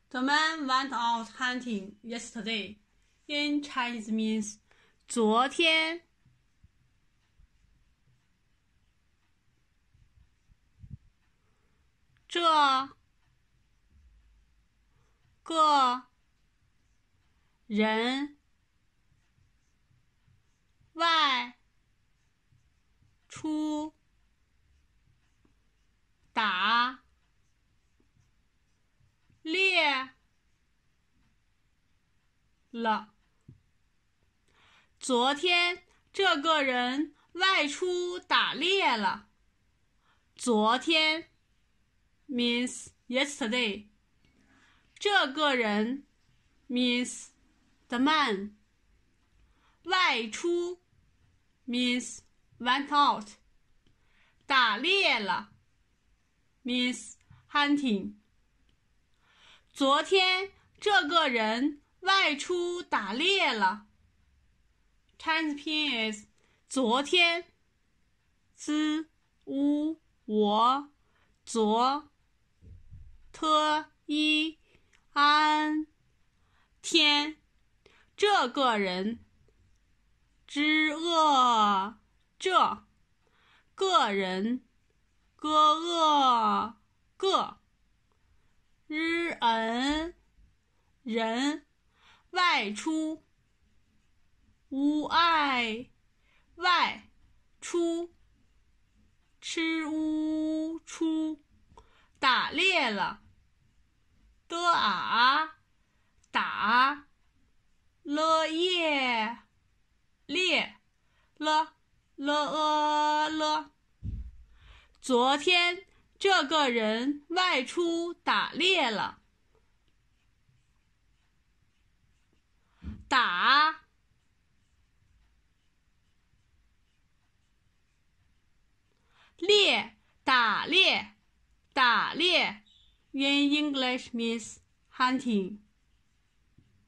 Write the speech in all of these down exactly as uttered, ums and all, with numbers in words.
The man went out hunting yesterday. In Chinese means 昨天。这个人外出打猎了。昨天这个人外出打猎了。昨天 means yesterday. 这个人 means the man. 外出 means went out. 打猎了 means hunting. 昨天这个人外出打猎了。Chinese pinyin is 昨天 z u 我昨 t i an 天这个人 zhi e 这个人 ge e 个 日恩人外出无爱外出吃乌出打猎了的啊打了夜猎了了呃了昨天这个人外出打猎了。打猎打猎打猎 in English means hunting.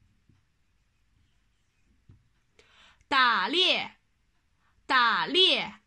打猎打猎